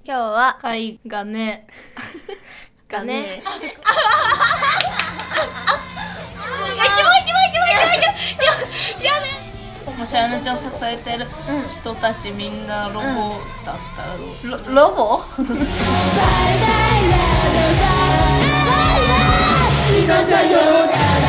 今日は貝がねがねもしあやなちゃん支えてる人たちみんなロボだったらどうする？ ロボ今さようなら